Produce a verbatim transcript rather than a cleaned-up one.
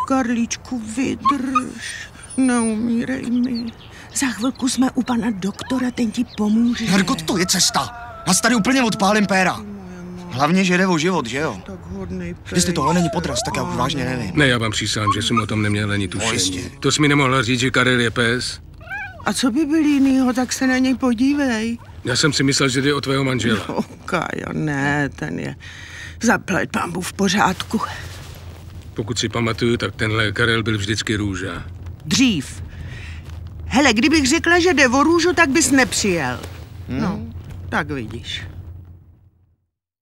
Karlíčku, vydrž. Neumírej mi. Za chvilku jsme u pana doktora, ten ti pomůže. Herko, to je cesta. Já tady úplně odpálím péra. Hlavně, že jde o život, že jo? Jestli tohle není podraz, tak já už vážně nevím. Ne, já vám přísahám, že jsem o tom neměl ani tušení. To jsi mi nemohla říct, že Karel je pes? A co by byl jinýho, tak se na něj podívej. Já jsem si myslel, že jde o tvého manžela. No, Kájo, ne, ten je zaplať pambu v pořádku. Pokud si pamatuju, tak tenhle Karel byl vždycky růža. Dřív. Hele, kdybych řekla, že jde o růžu, tak bys nepřijel. Hmm. No, tak vidíš.